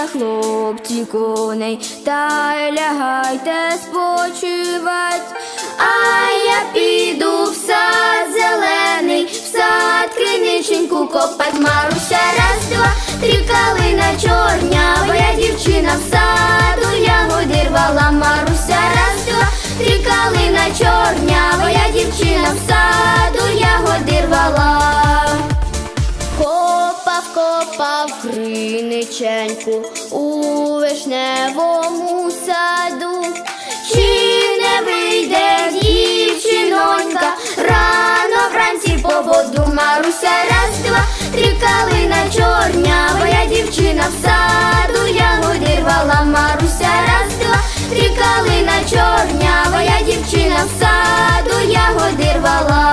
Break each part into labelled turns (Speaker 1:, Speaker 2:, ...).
Speaker 1: хлопці, коней, та й лягайте спочивать. А я піду в сад зелений, в сад криниченьку копать. Маруся, раз, два, три, калина чорнява, я дівчина в саду ягоди рвала. Маруся, раз, два, три, калина чорнява, я дівчина в саду ягоди рвала. Копав криниченьку у вишневому саду. Чи не вийде дівчинонька рано вранці по воду? Маруся, раз, два, три, калина чорнява, я дівчина в саду ягоди рвала. Маруся, раз, два, три, калина чорнява, я дівчина в саду ягоди рвала.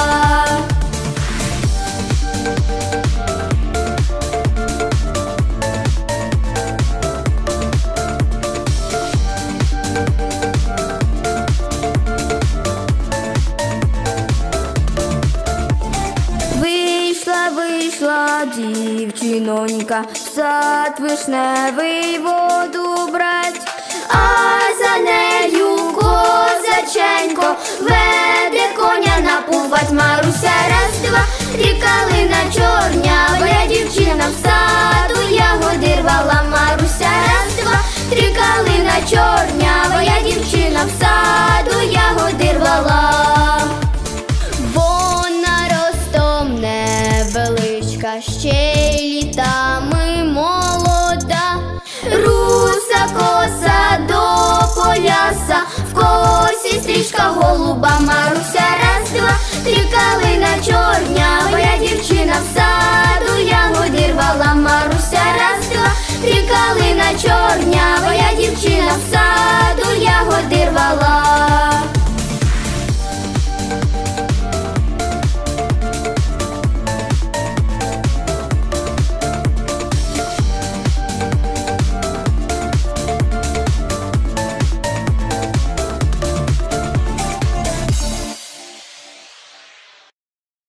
Speaker 1: Вийшла дівчинонька в сад вишневий воду брать, а за нею козаченько веде коня напувать. Маруся, раз, два, три, калина чорнява, я дівчина в саду ягоди рвала. Маруся, раз, два, три, калина чорнява, я дівчина в саду ягоди рвала. Невеличка, ще й літами молода, руса коса до пояса, в косі стрічка голуба. Маруся, раз, два, три, калина чорнява, я дівчина в саду ягоди рвала. Маруся, раз, два, три, калина чорнява, я дівчина в саду